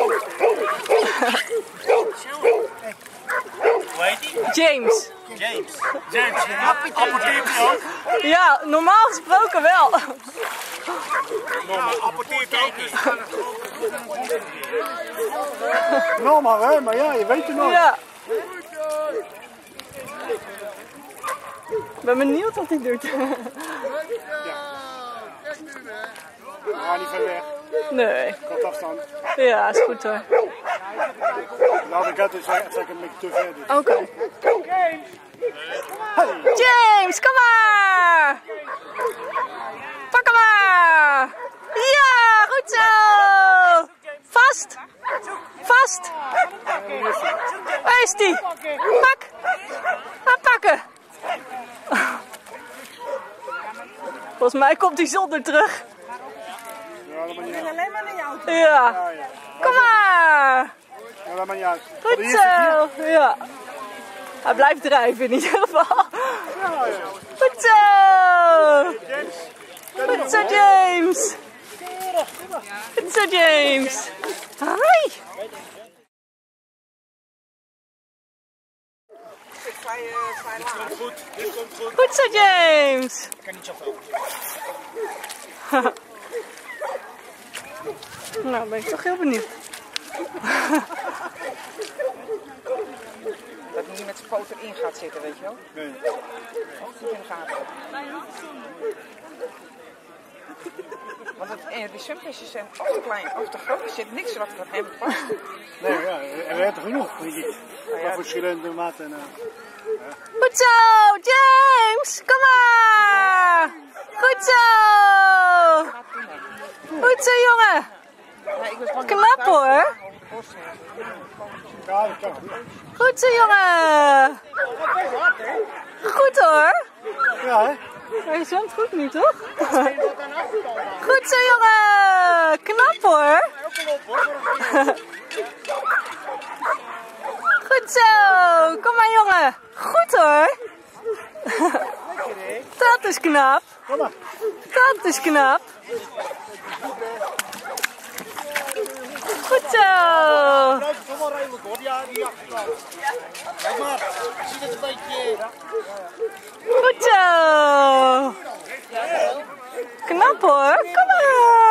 James. James, apporteert hij ook? Ja, normaal gesproken wel. Apporteert ook niet. Normaal hè, maar ja, je weet het nooit. Ja. Ik ben benieuwd wat hij doet. Ja, niet ver weg. Nee. Wat afstand. Ja, is goed hoor. Nou, ik had dus eigenlijk een beetje te ver. Dus. Oké. James, kom maar! Pak hem maar! Ja, goed zo! Vast! Vast! Waar is die? Pak! Aanpakken! Volgens mij komt hij zonder terug. Ja, dat maakt niet uit. Alleen maar naar jou. Ja. Ja, ja. Kom maar! Ja, dat maakt niet uit. Goed zo! Ja. Hij blijft drijven in ieder geval. Goed zo! Goed zo, James! Goed zo, James! Hoi! Dit komt goed. Goed zo, James! Ik kan niet zoveel. Nou, ben ik toch heel benieuwd. Dat hij niet met zijn poot erin gaat zitten, weet je wel? Nee. Goed in de gaten. Want die sumpjes zijn of te klein of te groot. Er zit niks wat van hem past. Nee, ja, er werd er genoeg, denk ik. Van verschillende maten. Goed zo, James! Kom maar! Goed zo! Goed zo, jongen! Ja, ik was bang Knap hoor! Ja, dat kan. Goed zo, jongen! Goed hoor! Ja, hè? Maar je zwemt goed nu, toch? Goed zo, jongen! Knap hoor! Goed zo! Kom maar, jongen! Goed hoor! Dat is knap! Kom maar. Dat is knap! Goed zo! Kom maar redelijk hoor, die achterkant. Kijk maar, je ziet het een beetje. Goed zo! Knap hoor! Kom maar!